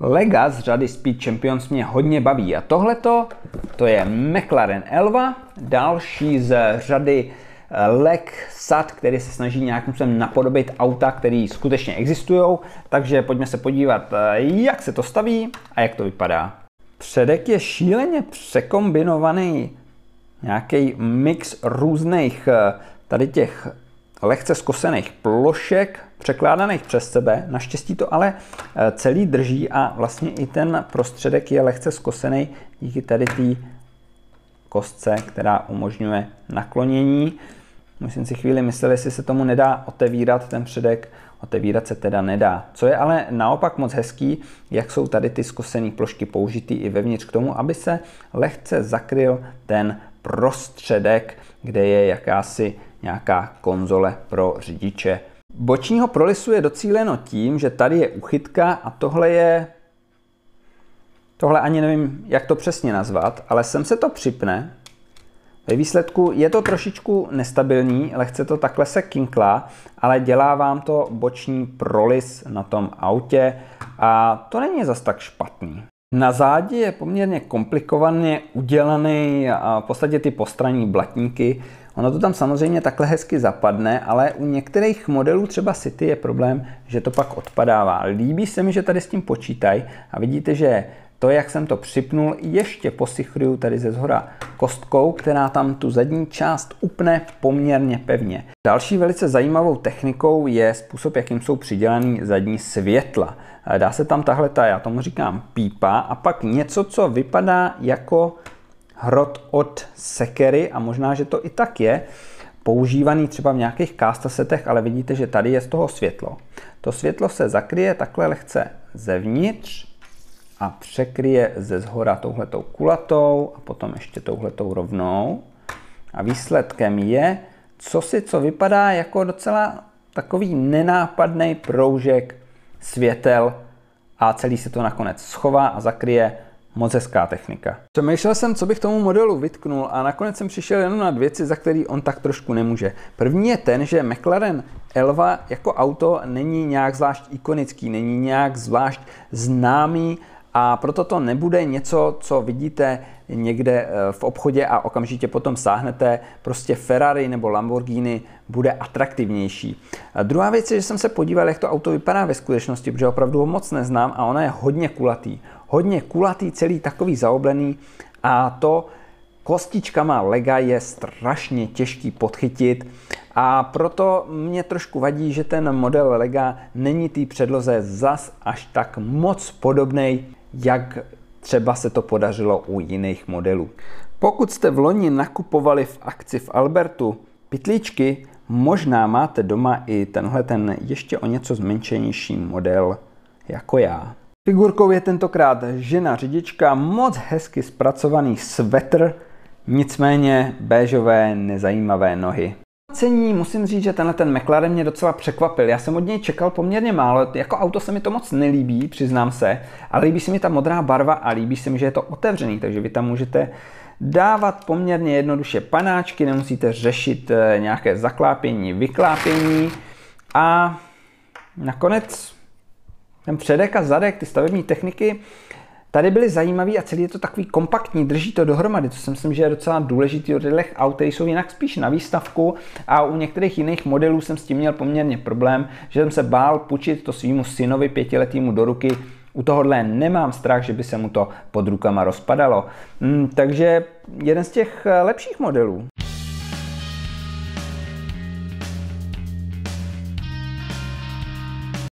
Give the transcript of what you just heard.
Lega z řady Speed Champions mě hodně baví a tohleto, to je McLaren Elva, další z řady leg sad, který se snaží nějakým způsobem napodobit auta, které skutečně existují, takže pojďme se podívat, jak se to staví a jak to vypadá. Předek je šíleně překombinovaný, nějaký mix různých tady těch lehce zkosených plošek, překládaných přes sebe. Naštěstí to ale celý drží a vlastně i ten prostředek je lehce zkosený díky tady té kostce, která umožňuje naklonění. Musím si chvíli myslet, jestli se tomu nedá otevírat ten předek. Otevírat se teda nedá. Co je ale naopak moc hezký, jak jsou tady ty zkosené plošky použitý i vevnitř k tomu, aby se lehce zakryl ten prostředek, kde je jakási nějaká konzole pro řidiče. Bočního prolisu je docíleno tím, že tady je uchytka a tohle ani nevím, jak to přesně nazvat, ale sem se to připne. Ve výsledku je to trošičku nestabilní, lehce to takhle se kinklá, ale dělá vám to boční prolis na tom autě a to není zas tak špatný. Na zádi je poměrně komplikovaně udělaný a v podstatě ty postranní blatníky. Ono to tam samozřejmě takhle hezky zapadne, ale u některých modelů, třeba City, je problém, že to pak odpadává. Líbí se mi, že tady s tím počítají a vidíte, že to, jak jsem to připnul, ještě posychruju tady ze zhora kostkou, která tam tu zadní část upne poměrně pevně. Další velice zajímavou technikou je způsob, jakým jsou přidělaný zadní světla. Dá se tam tahleta, já tomu říkám pípa, a pak něco, co vypadá jako hrot od sekery, a možná, že to i tak je, používaný třeba v nějakých castasetech, ale vidíte, že tady je z toho světlo. To světlo se zakryje takhle lehce zevnitř a překryje ze zhora touhletou kulatou a potom ještě touhletou rovnou. A výsledkem je co vypadá jako docela takový nenápadný proužek světel a celý se to nakonec schová a zakryje. Moc hezká technika. Přemýšlel jsem, co bych tomu modelu vytknul a nakonec jsem přišel jenom na věci, za který on tak trošku nemůže. První je ten, že McLaren Elva jako auto není nějak zvlášť ikonický, není nějak zvlášť známý a proto to nebude něco, co vidíte někde v obchodě a okamžitě potom sáhnete. Prostě Ferrari nebo Lamborghini bude atraktivnější. A druhá věc je, že jsem se podíval, jak to auto vypadá ve skutečnosti, protože opravdu ho moc neznám a ono je hodně kulatý. Hodně kulatý, celý takový zaoblený a to kostičkama Lega je strašně těžký podchytit a proto mě trošku vadí, že ten model Lega není té předloze zas až tak moc podobnej, jak třeba se to podařilo u jiných modelů. Pokud jste v loni nakupovali v akci v Albertu pytlíčky, možná máte doma i tenhle ten ještě o něco zmenšenější model jako já. Figurkou je tentokrát žena řidička, moc hezky zpracovaný svetr, nicméně béžové nezajímavé nohy. Musím říct, že tenhle ten McLaren mě docela překvapil. Já jsem od něj čekal poměrně málo, jako auto se mi to moc nelíbí, přiznám se, ale líbí se mi ta modrá barva a líbí se mi, že je to otevřený, takže vy tam můžete dávat poměrně jednoduše panáčky, nemusíte řešit nějaké zaklápění, vyklápění a nakonec ten předek a zadek, ty stavební techniky, tady byly zajímavý a celý je to takový kompaktní, drží to dohromady, to si myslím, že je docela důležitý od těch aut, které jsou jinak spíš na výstavku a u některých jiných modelů jsem s tím měl poměrně problém, že jsem se bál půjčit to svýmu synovi 5letýmu do ruky. U tohohle nemám strach, že by se mu to pod rukama rozpadalo. Takže jeden z těch lepších modelů.